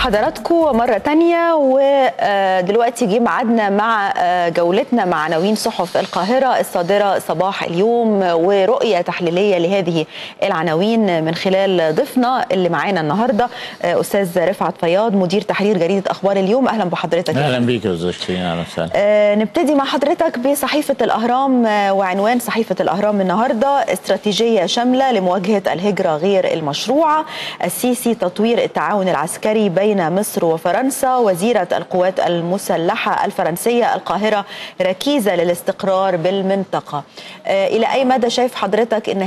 بحضراتكم مرة تانية، ودلوقتي جه ميعادنا مع جولتنا مع عناوين صحف القاهرة الصادرة صباح اليوم، ورؤية تحليلية لهذه العناوين من خلال ضيفنا اللي معانا النهاردة أستاذ رفعت فياض، مدير تحرير جريدة أخبار اليوم. أهلا بحضرتك. أهلا بيك يا أستاذ شيرين. أهلا وسهلا. نبتدي مع حضرتك بصحيفة الأهرام، وعنوان صحيفة الأهرام النهاردة: استراتيجية شاملة لمواجهة الهجرة غير المشروعة، السيسي تطوير التعاون العسكري بين مصر وفرنسا، وزيرة القوات المسلحة الفرنسية القاهرة ركيزة للاستقرار بالمنطقة. إلى أي مدى شايف حضرتك أن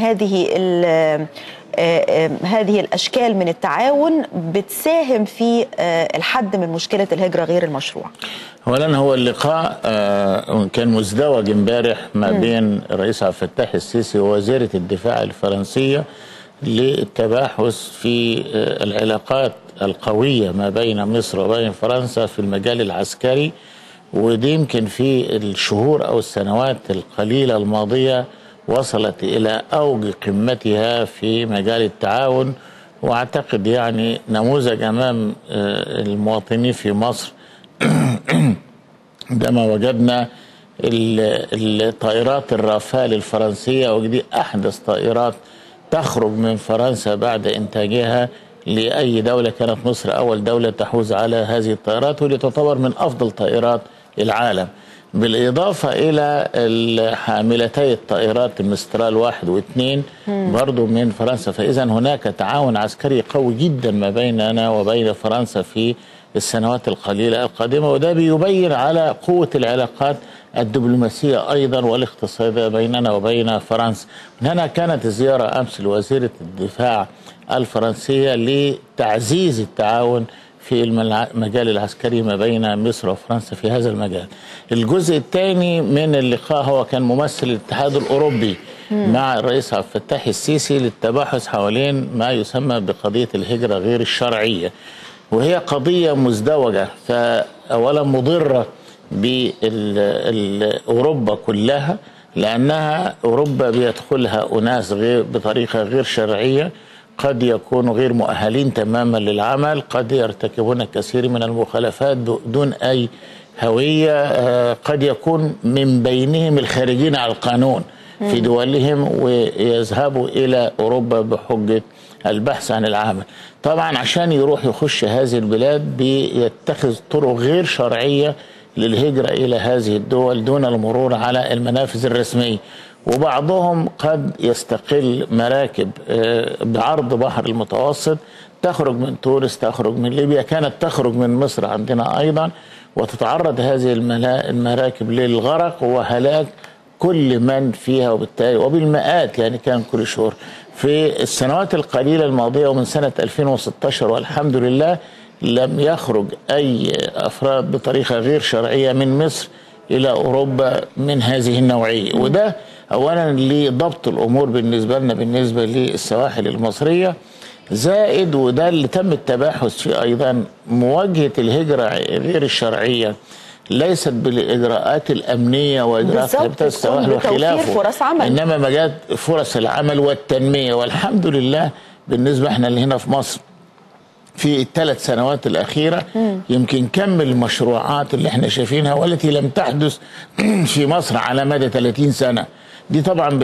هذه الأشكال من التعاون بتساهم في الحد من مشكلة الهجرة غير المشروعة؟ أولا هو اللقاء كان مزدوج امبارح ما بين الرئيس عبد الفتاح السيسي ووزيرة الدفاع الفرنسية للتباحث في العلاقات القوية ما بين مصر وبين فرنسا في المجال العسكري، ودي يمكن في الشهور أو السنوات القليلة الماضية وصلت إلى أوج قمتها في مجال التعاون. وأعتقد يعني نموذج أمام المواطنين في مصر عندما وجدنا الطائرات الرافال الفرنسية، ودي أحدث طائرات تخرج من فرنسا بعد إنتاجها لأي دولة. كانت مصر أول دولة تحوز على هذه الطائرات، واللي تعتبر من أفضل طائرات العالم، بالإضافة إلى حاملتي الطائرات المسترال 1 و2 برضو من فرنسا. فإذا هناك تعاون عسكري قوي جدا ما بيننا وبين فرنسا في السنوات القليلة القادمة، وده بيبين على قوة العلاقات الدبلوماسية أيضا والاقتصادية بيننا وبين فرنسا. من هنا كانت الزيارة أمس لوزيرة الدفاع الفرنسية لتعزيز التعاون في المجال العسكري ما بين مصر وفرنسا في هذا المجال. الجزء الثاني من اللقاء هو كان ممثل الاتحاد الأوروبي مع الرئيس عبد الفتاح السيسي للتباحث حوالين ما يسمى بقضية الهجرة غير الشرعية، وهي قضية مزدوجة. فأولا مضرة بأوروبا كلها، لأنها أوروبا بيدخلها أناس بطريقة غير شرعية، قد يكونوا غير مؤهلين تماما للعمل، قد يرتكبون كثير من المخالفات دون أي هوية، قد يكون من بينهم الخارجين على القانون في دولهم ويذهبوا إلى أوروبا بحجة البحث عن العمل. طبعا عشان يروح يخش هذه البلاد بيتخذ طرق غير شرعية للهجرة إلى هذه الدول دون المرور على المنافذ الرسمية، وبعضهم قد يستقل مراكب بعرض بحر المتوسط تخرج من تونس، تخرج من ليبيا، كانت تخرج من مصر عندنا أيضا، وتتعرض هذه المراكب للغرق وهلاك كل من فيها، وبالتالي وبالمئات يعني كان كل شهور. في السنوات القليلة الماضية ومن سنة 2016 والحمد لله لم يخرج أي أفراد بطريقة غير شرعية من مصر إلى أوروبا من هذه النوعية، وده أولا لضبط الأمور بالنسبة لنا بالنسبة للسواحل المصرية، زائد وده اللي تم التباحث فيه أيضا مواجهة الهجرة غير الشرعية ليست بالإجراءات الأمنية وإجراءات حبة السواحل وخلافه، إنما مجال فرص العمل والتنمية. والحمد لله بالنسبة احنا اللي هنا في مصر في الثلاث سنوات الأخيرة يمكن كم المشروعات اللي احنا شايفينها والتي لم تحدث في مصر على مدى 30 سنة، دي طبعا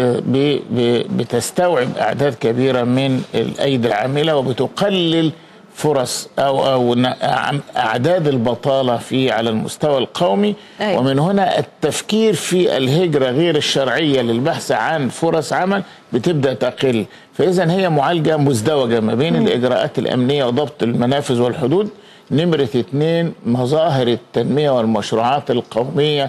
بتستوعب أعداد كبيرة من الأيدي العاملة وبتقلل فرص أو أعداد البطالة على المستوى القومي. ومن هنا التفكير في الهجرة غير الشرعية للبحث عن فرص عمل بتبدأ تقل. فإذا هي معالجة مزدوجة ما بين الإجراءات الأمنية وضبط المنافذ والحدود، نمرة 2 مظاهر التنمية والمشروعات القومية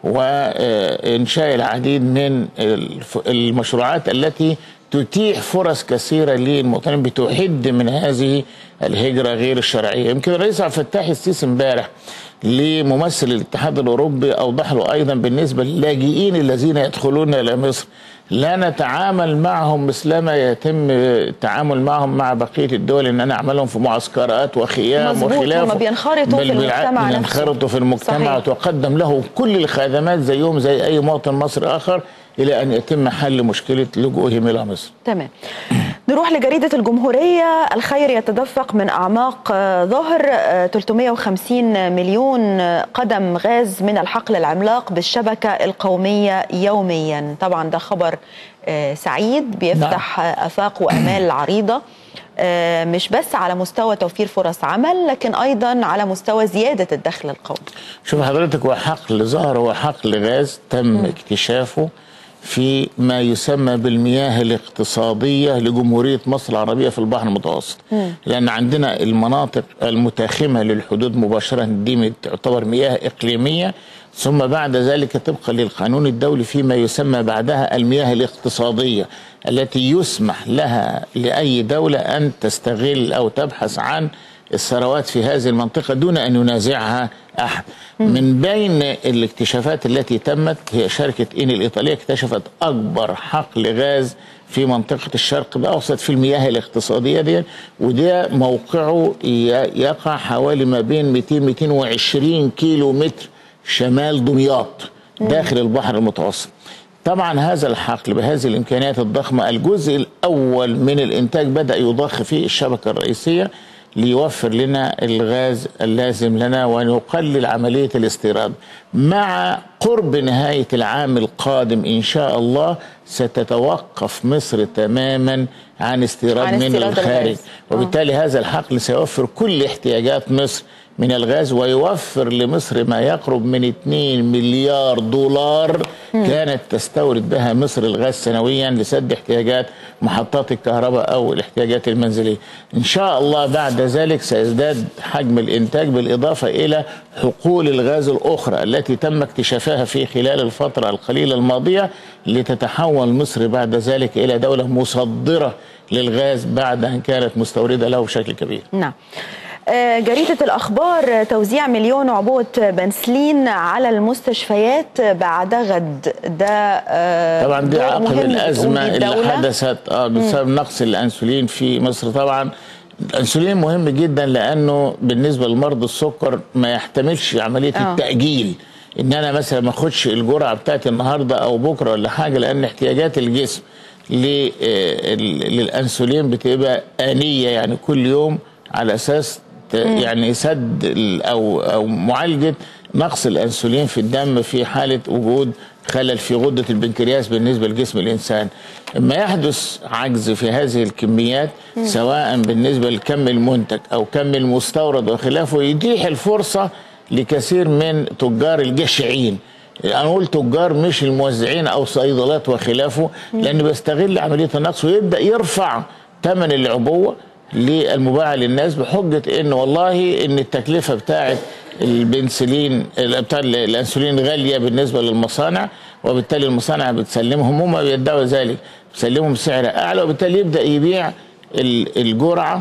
وإنشاء العديد من المشروعات التي تتيح فرص كثيرة للمواطنين بتحد من هذه الهجرة غير الشرعية. يمكن الرئيس عبد الفتاح السيسي امبارح لممثل الاتحاد الأوروبي أوضح له أيضا بالنسبة للاجئين الذين يدخلون إلى مصر لا نتعامل معهم مثلما يتم التعامل معهم مع بقية الدول، إن نعملهم في معسكرات وخيام وخلافه، هم بينخرطوا في المجتمع نفسه، بينخرطوا في المجتمع وتقدم له كل الخدمات زيهم زي أي مواطن مصري آخر إلى أن يتم حل مشكلة لجوئهم إلى مصر. تمام. نروح لجريدة الجمهورية. الخير يتدفق من أعماق ظهر، 350 مليون قدم غاز من الحقل العملاق بالشبكة القومية يوميا. طبعا ده خبر سعيد بيفتح آفاق وآمال عريضة، مش بس على مستوى توفير فرص عمل لكن أيضا على مستوى زيادة الدخل القومي. شوف حضرتك، هو حقل ظهر هو حقل غاز تم اكتشافه في ما يسمى بالمياه الاقتصادية لجمهورية مصر العربية في البحر المتوسط. لأن عندنا المناطق المتاخمة للحدود مباشرة دي تعتبر مياه إقليمية، ثم بعد ذلك طبقا للقانون الدولي فيما يسمى بعدها المياه الاقتصادية التي يسمح لها لأي دولة أن تستغل أو تبحث عن الثروات في هذه المنطقة دون أن ينازعها أحد. من بين الاكتشافات التي تمت هي شركة إني الإيطالية اكتشفت أكبر حقل غاز في منطقة الشرق الأوسط في المياه الاقتصادية دي، وده موقعه يقع حوالي ما بين 200-220 كيلو متر شمال دمياط داخل البحر المتوسط. طبعا هذا الحقل بهذه الإمكانيات الضخمة الجزء الأول من الإنتاج بدأ يضخ في الشبكة الرئيسية ليوفر لنا الغاز اللازم لنا ونقلل عملية الاستيراد. مع قرب نهاية العام القادم إن شاء الله ستتوقف مصر تماما عن استيراد من الخارج، وبالتالي هذا الحقل سيوفر كل احتياجات مصر من الغاز ويوفر لمصر ما يقرب من 2 مليار دولار كانت تستورد بها مصر الغاز سنويا لسد احتياجات محطات الكهرباء أو الاحتياجات المنزلية. إن شاء الله بعد ذلك سيزداد حجم الإنتاج بالإضافة إلى حقول الغاز الأخرى التي تم اكتشافها في خلال الفترة القليلة الماضية لتتحول مصر بعد ذلك إلى دولة مصدرة للغاز بعد أن كانت مستوردة له بشكل كبير. نعم. جريدة الأخبار، توزيع 1,000,000 عبوة بنسلين على المستشفيات بعد غد. ده طبعا دي عقب الأزمة اللي حدثت بسبب نقص الأنسولين في مصر. طبعا الأنسولين مهم جدا لأنه بالنسبة لمرضى السكر ما يحتملش عملية التأجيل، إن أنا مثلا ما أخدش الجرعة بتاعتي النهاردة أو بكرة ولا حاجة، لأن احتياجات الجسم للأنسولين بتبقى آنية، يعني كل يوم على أساس يعني سد أو معالجة نقص الأنسولين في الدم في حالة وجود خلل في غدة البنكرياس بالنسبة لجسم الإنسان. لما يحدث عجز في هذه الكميات سواء بالنسبة لكم المنتج أو كم المستورد وخلافه، يتيح الفرصة لكثير من تجار الجشعين، أنا أقول تجار مش الموزعين أو صيدلات وخلافه، لأنه بيستغل عملية النقص ويبدأ يرفع ثمن العبوة للمباعة للناس بحجة إن والله إن التكلفة بتاعت البنسلين بتاع الأنسولين غالية بالنسبة للمصانع، وبالتالي المصانع بتسلمهم، هم بيدعوا ذلك، بتسلمهم بسعر أعلى، وبالتالي يبدأ يبيع الجرعة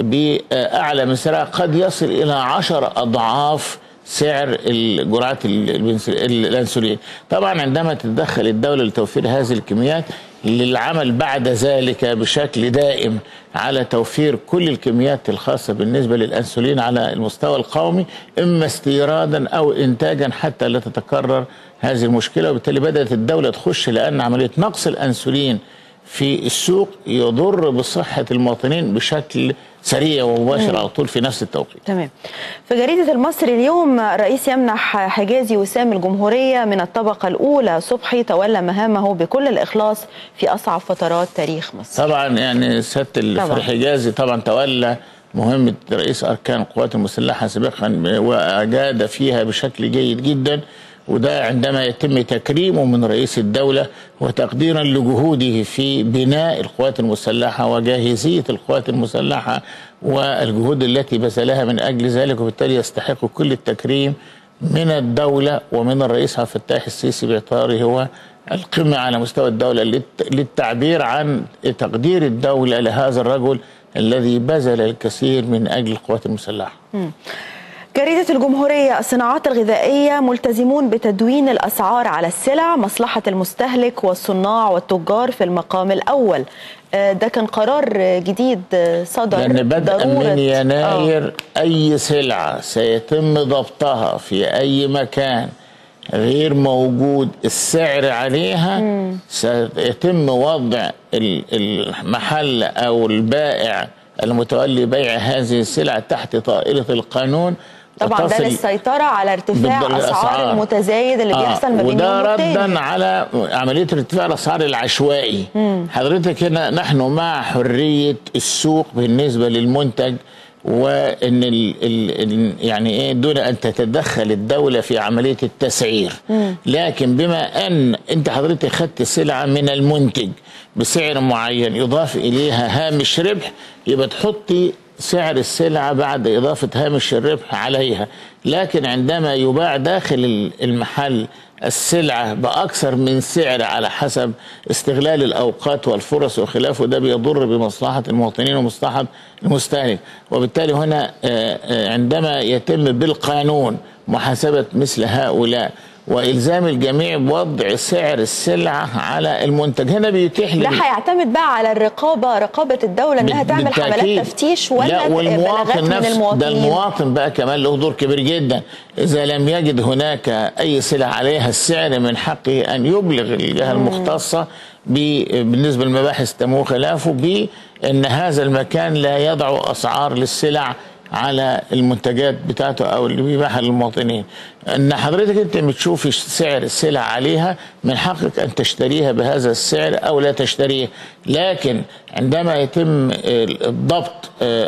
بأعلى من سعرها، قد يصل إلى 10 أضعاف سعر الجرعات الأنسولين. طبعا عندما تتدخل الدولة لتوفير هذه الكميات للعمل بعد ذلك بشكل دائم على توفير كل الكميات الخاصة بالنسبة للأنسولين على المستوى القومي، إما استيرادا أو إنتاجا حتى لا تتكرر هذه المشكلة. وبالتالي بدأت الدولة تخش، لأن عملية نقص الأنسولين في السوق يضر بصحة المواطنين بشكل سريع ومباشر على طول في نفس التوقيت. تمام. في جريدة المصري اليوم، رئيس يمنح حجازي وسام الجمهورية من الطبقة الأولى. صبحي تولى مهامه بكل الإخلاص في أصعب فترات تاريخ مصر. طبعا يعني سيادة الحجازي طبعا تولى مهمة رئيس أركان القوات المسلحة سابقا وأجاد فيها بشكل جيد جدا، وده عندما يتم تكريمه من رئيس الدولة وتقديرا لجهوده في بناء القوات المسلحة وجاهزية القوات المسلحة والجهود التي بذلها من أجل ذلك، وبالتالي يستحق كل التكريم من الدولة ومن الرئيس عبد الفتاح السيسي باعتباره هو القمة على مستوى الدولة للتعبير عن تقدير الدولة لهذا الرجل الذي بذل الكثير من أجل القوات المسلحة. جريدة الجمهورية، الصناعات الغذائية ملتزمون بتدوين الأسعار على السلع، مصلحة المستهلك والصناع والتجار في المقام الأول. ده كان قرار جديد صدر، لأن بدءا من يناير أي سلعة سيتم ضبطها في أي مكان غير موجود السعر عليها، سيتم وضع المحل أو البائع المتولي بيع هذه السلع تحت طائلة القانون. طبعا ده للسيطرة على ارتفاع الأسعار المتزايد اللي بيحصل ما بين وده ردا على عملية ارتفاع الأسعار العشوائي. حضرتك هنا نحن مع حرية السوق بالنسبة للمنتج، وان يعني ايه دون ان تتدخل الدوله في عمليه التسعير. لكن بما ان انت حضرتك خدت سلعه من المنتج بسعر معين يضاف اليها هامش ربح، يبقى تحطي سعر السلعه بعد اضافه هامش الربح عليها. لكن عندما يباع داخل المحل السلعة بأكثر من سعر على حسب استغلال الأوقات والفرص وخلافه، ده بيضر بمصلحة المواطنين ومصلحة المستهلك. وبالتالي هنا عندما يتم بالقانون محاسبة مثل هؤلاء والزام الجميع بوضع سعر السلعه على المنتج، هنا بيتيح ده هيعتمد بقى على رقابه الدوله انها تعمل حملات تفتيش ولا والمواطن نفسه. ده المواطن بقى كمان له دور كبير جدا. اذا لم يجد هناك اي سلع عليها السعر، من حقه ان يبلغ الجهه المختصه بالنسبه للمباحث تمو خلافه بان هذا المكان لا يضع اسعار للسلع على المنتجات بتاعته او اللي بيبيعها للمواطنين. ان حضرتك انت بتشوفي سعر السلع عليها، من حقك ان تشتريها بهذا السعر او لا تشتريها. لكن عندما يتم الضبط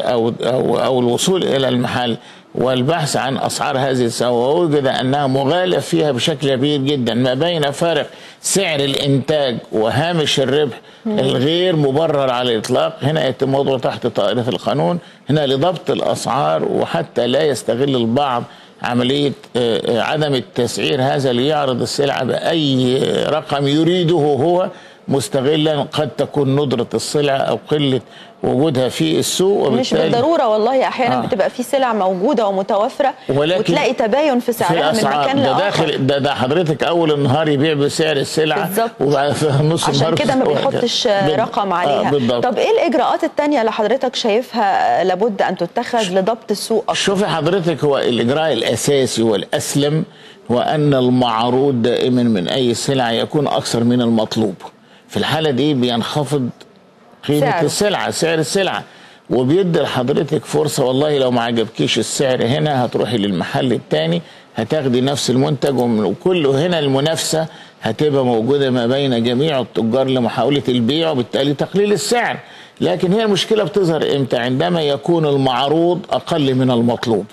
او الوصول الى المحل والبحث عن اسعار هذه السلع ووجد انها مغالى فيها بشكل كبير جدا ما بين فارق سعر الانتاج وهامش الربح الغير مبرر على الاطلاق، هنا يتم وضعه تحت طائله القانون هنا لضبط الاسعار، وحتى لا يستغل البعض عمليه عدم التسعير هذا ليعرض السلعه باي رقم يريده هو، مستغلا قد تكون ندرة السلع أو قلة وجودها في السوق. مش بالضرورة والله، أحيانا بتبقى في سلع موجودة ومتوفرة وتلاقي تباين في سعرها من مكان لآخر. ده حضرتك أول النهار يبيع بسعر السلعة وبعد نص النهار عشان كده ما بيحطش رقم عليها. طب إيه الإجراءات التانية اللي حضرتك شايفها لابد أن تتخذ لضبط السوق أكثر؟ شوفي حضرتك، هو الإجراء الأساسي والأسلم هو أن المعروض دائما من أي سلعة يكون أكثر من المطلوب. في الحالة دي بينخفض قيمة السلعة، سعر السلعة، وبيدي لحضرتك فرصة والله لو ما عجبكيش السعر هنا هتروحي للمحل التاني هتاخدي نفس المنتج، وكله هنا المنافسة هتبقى موجودة ما بين جميع التجار لمحاولة البيع وبالتالي تقليل السعر. لكن هي المشكلة بتظهر امتى؟ عندما يكون المعروض أقل من المطلوب.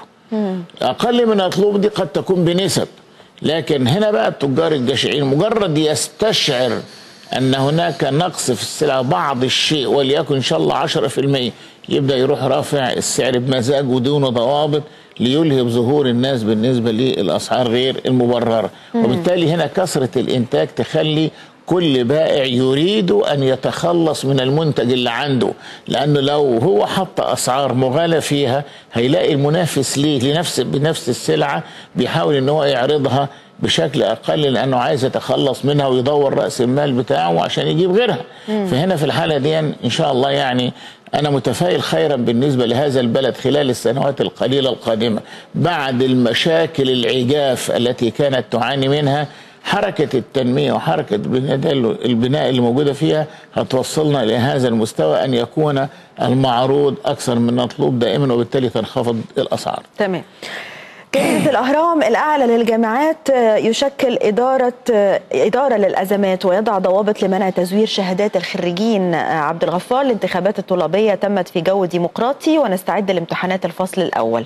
أقل من المطلوب دي قد تكون بنسب، لكن هنا بقى التجار الجشعين مجرد يستشعر أن هناك نقص في السلعة بعض الشيء وليكن إن شاء الله 10%، يبدأ يروح رافع السعر بمزاج ودون ضوابط ليلهب ظهور الناس بالنسبة للأسعار غير المبررة. وبالتالي هنا كثرة الإنتاج تخلي كل بائع يريد أن يتخلص من المنتج اللي عنده، لأنه لو هو حط أسعار مغالى فيها هيلاقي المنافس ليه بنفس السلعة بيحاول أن هو يعرضها بشكل أقل لأنه عايز يتخلص منها ويدور رأس المال بتاعه عشان يجيب غيرها. فهنا في الحالة دي إن شاء الله يعني أنا متفائل خيرا بالنسبة لهذا البلد خلال السنوات القليلة القادمة بعد المشاكل العجاف التي كانت تعاني منها. حركة التنمية وحركة البناء اللي موجودة فيها هتوصلنا إلى هذا المستوى أن يكون المعروض أكثر من المطلوب دائما، وبالتالي تنخفض الأسعار. تمام. جريدة الأهرام: الأعلى للجامعات يشكل إدارة للأزمات ويضع ضوابط لمنع تزوير شهادات الخريجين. عبد الغفار: الانتخابات الطلابية تمت في جو ديمقراطي ونستعد لامتحانات الفصل الأول.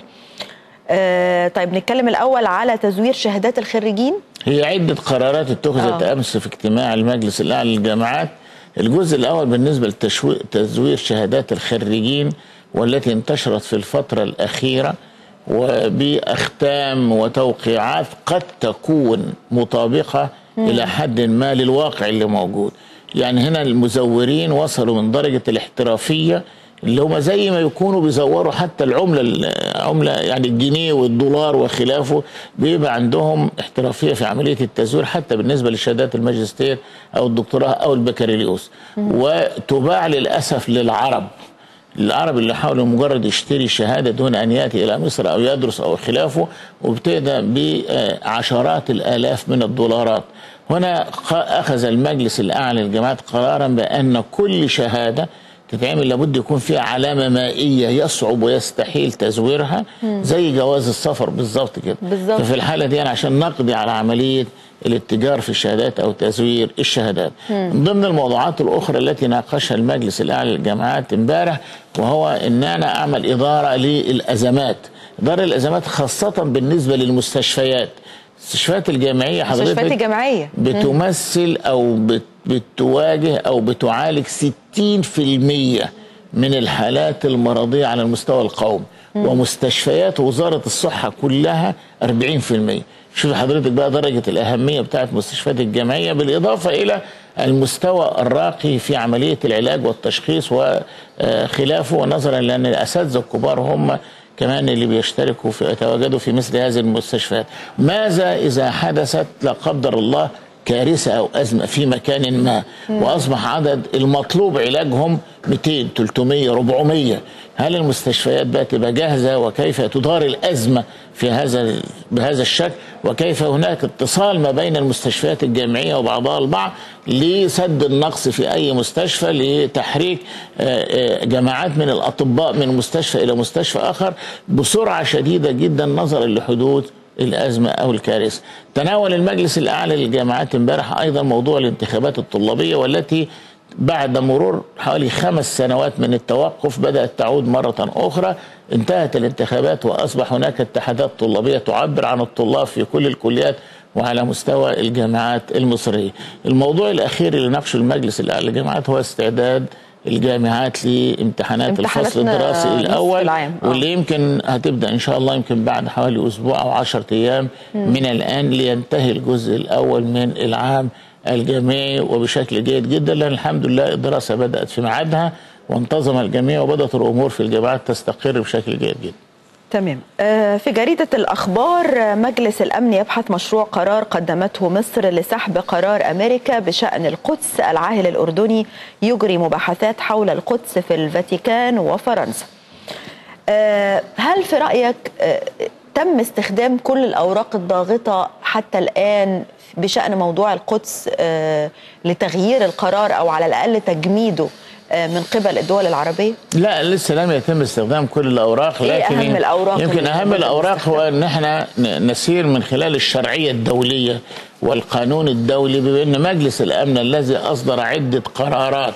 طيب نتكلم الأول على تزوير شهادات الخريجين. هي عدة قرارات اتخذت أمس في اجتماع المجلس الأعلى للجامعات. الجزء الأول بالنسبة لتزوير شهادات الخريجين والتي انتشرت في الفترة الأخيرة وبأختام وتوقيعات قد تكون مطابقة إلى حد ما للواقع اللي موجود. يعني هنا المزورين وصلوا من درجة الاحترافية اللي هم زي ما يكونوا بيزوروا حتى العملة يعني الجنيه والدولار وخلافه، بيبقى عندهم احترافية في عملية التزوير حتى بالنسبة لشهادات الماجستير أو الدكتوراه أو البكالوريوس. وتباع للأسف للعرب، العربي اللي حاولوا مجرد يشتري شهاده دون ان ياتي الى مصر او يدرس او خلافه، وابتدى بعشرات الالاف من الدولارات. هنا اخذ المجلس الاعلى للجامعات قرارا بان كل شهاده تتعمل لابد يكون فيها علامه مائيه يصعب ويستحيل تزويرها، زي جواز السفر بالظبط كده. ففي الحاله دي عشان نقضي على عمليه الاتجار في الشهادات او تزوير الشهادات. من ضمن الموضوعات الاخرى التي ناقشها المجلس الاعلى للجامعات امبارح، وهو ان انا اعمل اداره للازمات، اداره الازمات خاصه بالنسبه للمستشفيات. المستشفيات الجامعيه حضرتك المستشفيات الجامعيه بتمثل او بتواجه او بتعالج 60% من الحالات المرضيه على المستوى القومي، ومستشفيات وزاره الصحه كلها 40%. شوف حضرتك بقى درجه الاهميه بتاعت المستشفيات الجامعيه، بالاضافه الى المستوى الراقي في عمليه العلاج والتشخيص وخلافه، ونظرا لان الاساتذه الكبار هم كمان اللي بيشتركوا في يتواجدوا في مثل هذه المستشفيات. ماذا إذا حدثت لا قدر الله كارثة أو أزمة في مكان ما، وأصبح عدد المطلوب علاجهم 200 300 400؟ هل المستشفيات بقى تبقى جاهزة؟ وكيف تدار الأزمة بهذا الشكل؟ وكيف هناك اتصال ما بين المستشفيات الجامعية وبعضها البعض لسد النقص في أي مستشفى، لتحريك جماعات من الأطباء من مستشفى إلى مستشفى آخر بسرعة شديدة جدا نظرا لحدوث الأزمة أو الكارثة. تناول المجلس الأعلى للجامعات امبارح أيضا موضوع الانتخابات الطلابية، والتي بعد مرور حوالي 5 سنوات من التوقف بدأت تعود مرة أخرى. انتهت الانتخابات وأصبح هناك اتحادات طلابية تعبر عن الطلاب في كل الكليات وعلى مستوى الجامعات المصرية. الموضوع الأخير اللي ناقشه المجلس الأعلى للجامعات هو استعداد الجامعات لامتحانات الفصل الدراسي الأول، واللي يمكن هتبدأ إن شاء الله يمكن بعد حوالي أسبوع أو 10 أيام من الآن، لينتهي الجزء الأول من العام الجامعي وبشكل جيد جدا، لأن الحمد لله الدراسة بدأت في ميعادها وانتظم الجميع وبدأت الأمور في الجامعات تستقر بشكل جيد جدا. تمام. في جريدة الأخبار، مجلس الأمن يبحث مشروع قرار قدمته مصر لسحب قرار أمريكا بشأن القدس. العاهل الأردني يجري مباحثات حول القدس في الفاتيكان وفرنسا. هل في رأيك تم استخدام كل الأوراق الضاغطة حتى الآن بشأن موضوع القدس لتغيير القرار أو على الأقل تجميده من قبل الدول العربية؟ لا، لسه لم يتم استخدام كل الأوراق، لكن أهم الأوراق يمكن أهم الأوراق هو أن احنا نسير من خلال الشرعية الدولية والقانون الدولي، بأن مجلس الأمن الذي أصدر عدة قرارات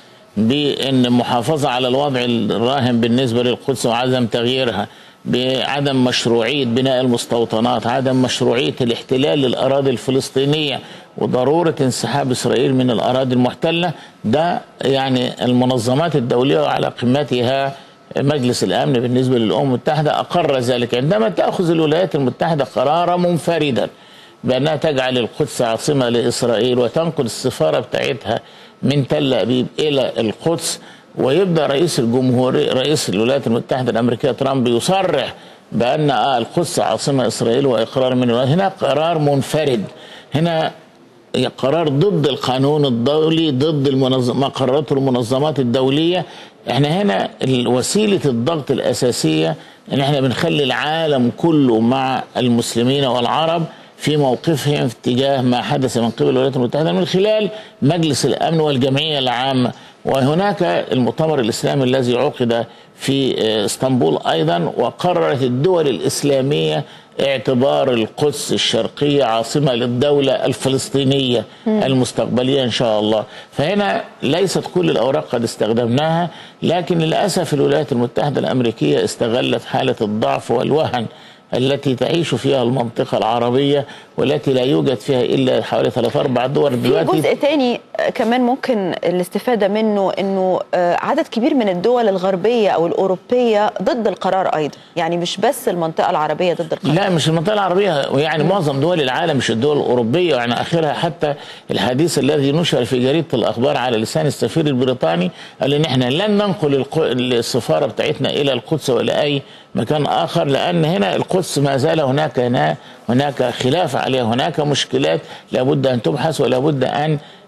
بأن محافظة على الوضع الراهن بالنسبة للقدس وعدم تغييرها، بعدم مشروعية بناء المستوطنات، عدم مشروعية الاحتلال للأراضي الفلسطينية، وضرورة انسحاب إسرائيل من الأراضي المحتلة. ده يعني المنظمات الدولية وعلى قمتها مجلس الأمن بالنسبة للأمم المتحدة أقر ذلك، عندما تأخذ الولايات المتحدة قرارا منفردا بأنها تجعل القدس عاصمة لإسرائيل وتنقل السفارة بتاعتها من تل أبيب إلى القدس، ويبدأ رئيس الجمهورية رئيس الولايات المتحدة الأمريكية ترامب يصرح بأن القدس عاصمة إسرائيل وإقرار من هنا قرار منفرد، هنا قرار ضد القانون الدولي، ضد ما قررته المنظمات الدولية. احنا هنا وسيلة الضغط الأساسية ان احنا بنخلي العالم كله مع المسلمين والعرب في موقفهم تجاه ما حدث من قبل الولايات المتحدة من خلال مجلس الأمن والجمعية العامة. وهناك المؤتمر الإسلامي الذي عقد في اسطنبول أيضا، وقررت الدول الإسلامية اعتبار القدس الشرقية عاصمة للدولة الفلسطينية المستقبلية إن شاء الله. فهنا ليست كل الأوراق قد استخدمناها، لكن للأسف الولايات المتحدة الأمريكية استغلت حالة الضعف والوهن التي تعيش فيها المنطقة العربية، والتي لا يوجد فيها إلا حوالي 3-4 دول دلوقتي. في جزء تاني كمان ممكن الاستفادة منه، أنه عدد كبير من الدول الغربية أو الأوروبية ضد القرار أيضا، يعني مش بس المنطقة العربية ضد القرار. لا، مش المنطقة العربية، يعني معظم دول العالم، مش الدول الأوروبية. يعني آخرها حتى الحديث الذي نشر في جريدة الأخبار على لسان السفير البريطاني قال إن احنا لن ننقل السفارة بتاعتنا إلى القدس ولا أي مكان آخر، لأن هنا القدس ما زال هناك خلاف عليها، هناك مشكلات لابد أن تبحث ولابد أن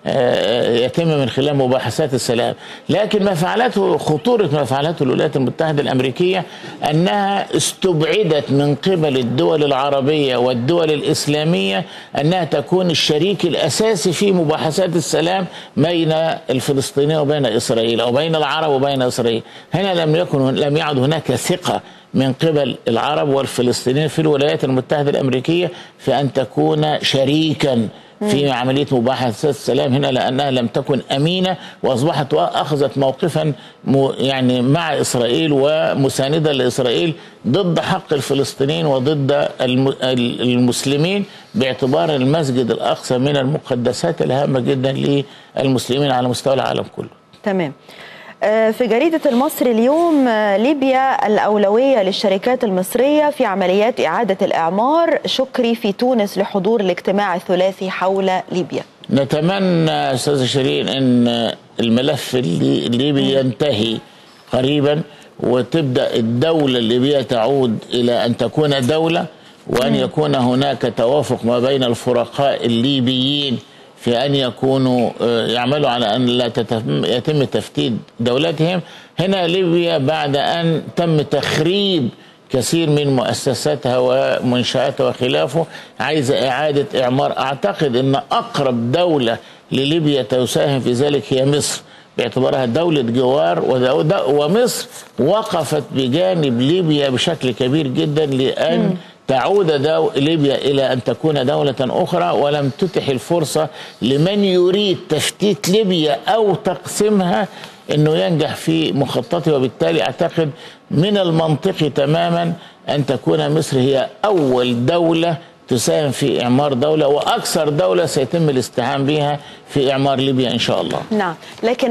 يتم من خلال مباحثات السلام. لكن ما فعلته، خطورة ما فعلته الولايات المتحدة الأمريكية أنها استبعدت من قبل الدول العربية والدول الإسلامية أنها تكون الشريك الأساسي في مباحثات السلام بين الفلسطينيين وبين إسرائيل، أو بين العرب وبين إسرائيل. هنا لم يعد هناك ثقة من قبل العرب والفلسطينيين في الولايات المتحدة الأمريكية في أن تكون شريكا في عملية مباحثات السلام هنا، لأنها لم تكن أمينة، وأصبحت أخذت موقفا يعني مع إسرائيل ومساندة لإسرائيل ضد حق الفلسطينيين وضد المسلمين، باعتبار المسجد الأقصى من المقدسات الهامة جدا للمسلمين على مستوى العالم كله. تمام. في جريدة المصري اليوم، ليبيا الأولوية للشركات المصرية في عمليات إعادة الإعمار، شكري في تونس لحضور الاجتماع الثلاثي حول ليبيا. نتمنى أستاذ شيرين أن الملف الليبي ينتهي قريبا، وتبدأ الدولة الليبية تعود إلى أن تكون دولة، وأن يكون هناك توافق ما بين الفرقاء الليبيين في أن يكونوا يعملوا على أن لا يتم تفتيت دولتهم. هنا ليبيا بعد أن تم تخريب كثير من مؤسساتها ومنشآتها وخلافه عايزة إعادة إعمار. أعتقد أن أقرب دولة لليبيا تساهم في ذلك هي مصر، باعتبارها دولة جوار، ومصر وقفت بجانب ليبيا بشكل كبير جدا لأن تعود ليبيا إلى أن تكون دولة أخرى، ولم تتح الفرصة لمن يريد تفتيت ليبيا أو تقسيمها أنه ينجح في مخططه. وبالتالي أعتقد من المنطقي تماما أن تكون مصر هي أول دولة تساهم في إعمار دولة، وأكثر دولة سيتم الاستعانة بها في إعمار ليبيا إن شاء الله. نعم، لكن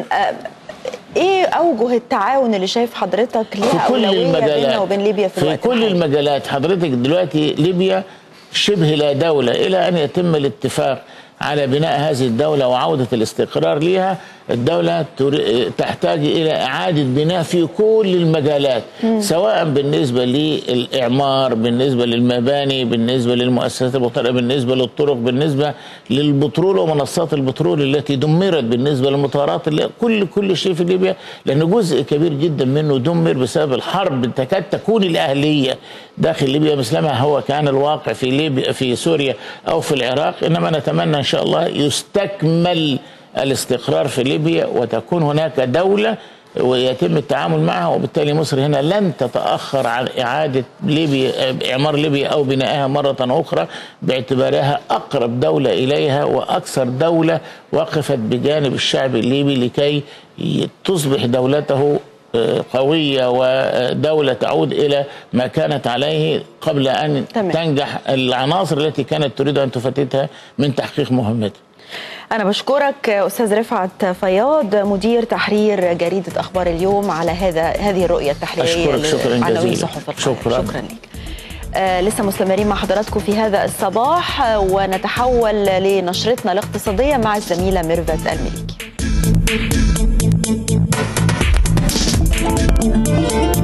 ايه اوجه التعاون اللي شايف حضرتك ليها اولويه بيننا وبين ليبيا في كل المجالات؟ حضرتك دلوقتي ليبيا شبه لا دولة إلى أن يتم الاتفاق على بناء هذه الدولة وعودة الاستقرار لها. الدولة تحتاج إلى إعادة بناء في كل المجالات، سواء بالنسبة للإعمار، بالنسبة للمباني، بالنسبة للمؤسسات المختلفة، بالنسبة للطرق، بالنسبة للبترول ومنصات البترول التي دمرت، بالنسبة للمطارات، كل شيء في ليبيا، لأن جزء كبير جدا منه دمر بسبب الحرب تكاد تكون الأهلية داخل ليبيا، مثلما هو كان الواقع في ليبيا في سوريا أو في العراق. إنما نتمنى إن شاء الله يستكمل الاستقرار في ليبيا وتكون هناك دولة ويتم التعامل معها. وبالتالي مصر هنا لن تتأخر عن إعادة إعمار ليبيا أو بنائها مرة أخرى، باعتبارها أقرب دولة إليها وأكثر دولة وقفت بجانب الشعب الليبي لكي تصبح دولته قوية ودولة تعود إلى ما كانت عليه قبل أن تنجح العناصر التي كانت تريد أن تفتتها من تحقيق مهمتها. أنا بشكرك أستاذ رفعت فياض، مدير تحرير جريدة أخبار اليوم، على هذه الرؤية التحريرية. أشكرك شكرا جزيلا. شكرا لك. لسه مستمرين مع حضراتكم في هذا الصباح، ونتحول لنشرتنا الاقتصادية مع الزميلة ميرفت المليكي.